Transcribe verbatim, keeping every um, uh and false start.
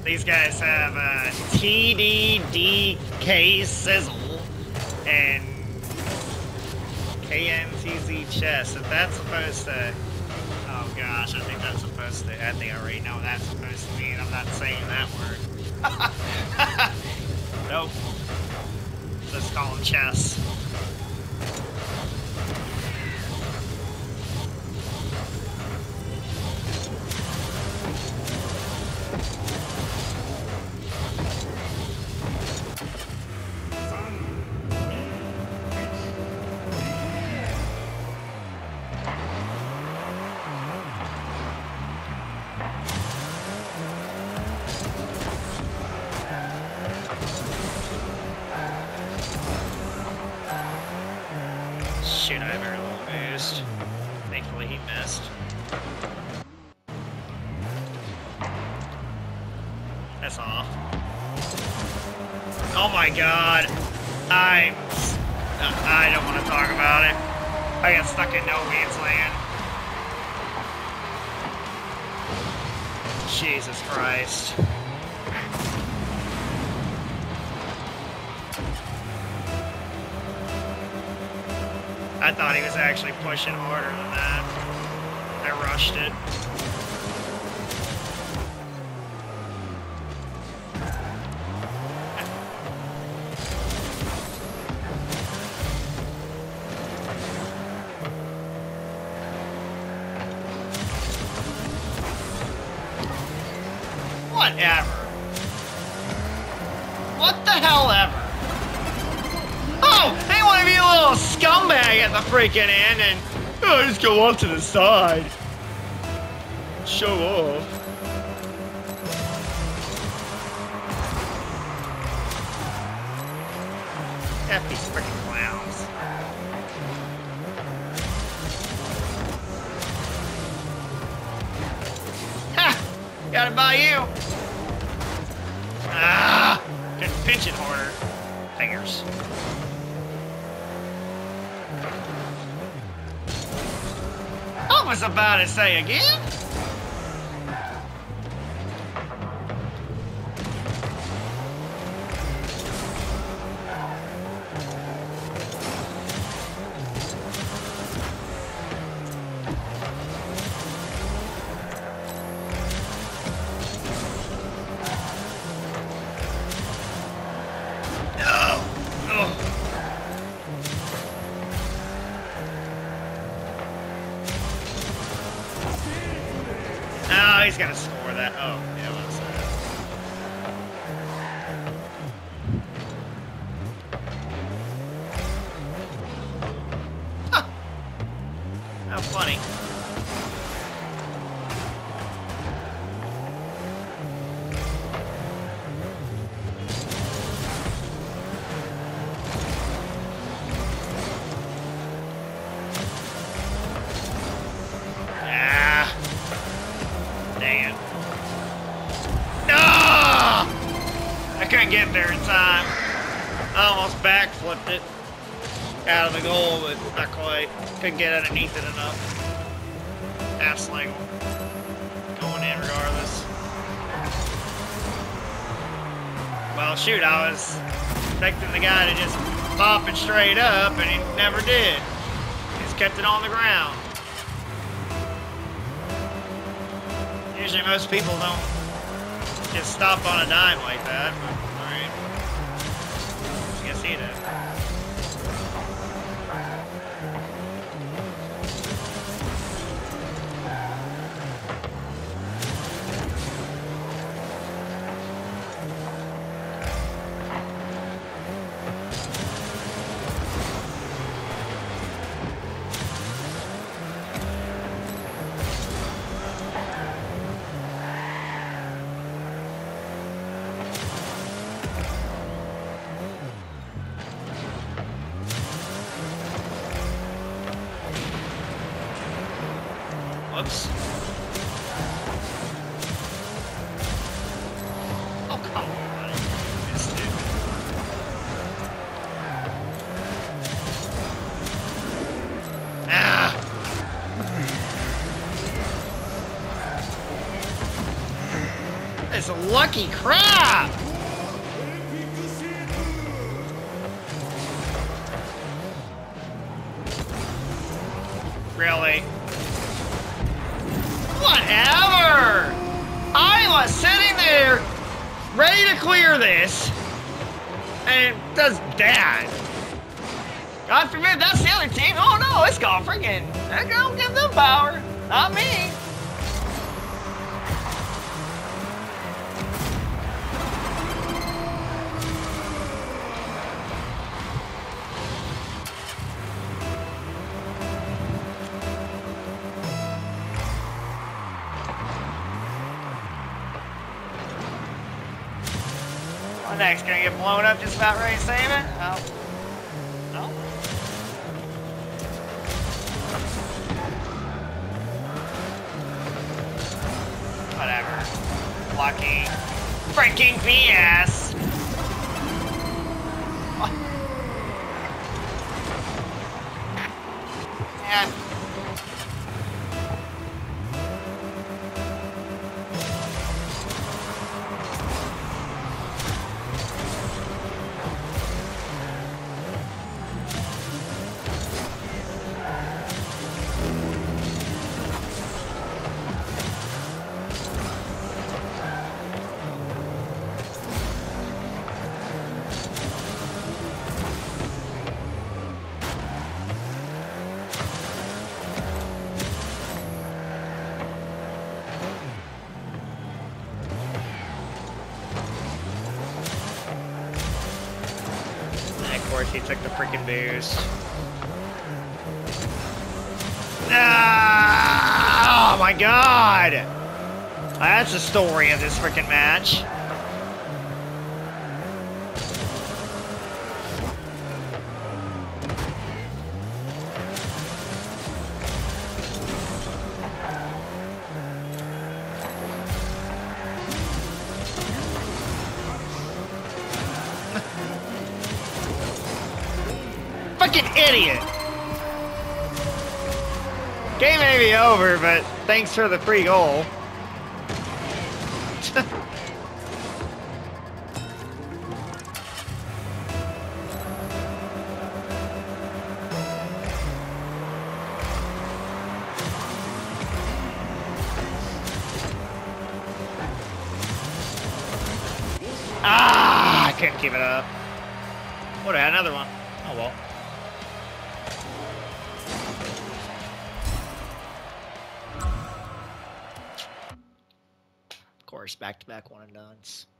These guys have uh, T D D K Sizzle and K N T Z Chess. If that's supposed to... Oh gosh, I think that's supposed to... I think I already know what that's supposed to mean. I'm not saying that word. Nope. Let's call him Chess. Shoot, I have very little boost. Thankfully he missed. That's off. Oh my god. I'm... I don't want to talk about it. I got stuck in no man's land. Jesus Christ. I thought he was actually pushing harder than that. I rushed it. Whatever. What the hell ever? Oh, they want to be a little scumbag at the freaking end and oh, just go off to the side. Show off. F these freaking clowns. Ha! Got it by you. Ah! Couldn't pinch it harder. Fingers. I was about to say again. He's gonna score that. Oh, yeah, what's that? Huh. How funny. Get there in time. I almost backflipped it out of the goal, but not quite. Couldn't get underneath it enough. Half sling going in regardless. Well, shoot, I was expecting the guy to just pop it straight up, and he never did. He just kept it on the ground. Usually most people don't just stop on a dime like that. But see that. Whoops. Oh, come on. I missed it. Ah! It's a lucky crap! Really? Whatever! I was sitting there, ready to clear this, and it does that. God forbid that's the other team. Oh no, it's gone freaking. I don't give them power. Not me. What next? Gonna get blown up just about ready to save it? Oh. No? Whatever. Lucky. Freaking B S! Man. Of course, he took the freaking boost. Ah, oh my god! That's the story of this freaking match. Fucking idiot! Game may be over, but thanks for the free goal. Ah! I couldn't keep it up. Would have had another one. Oh well. Of course, back-to-back one and dones.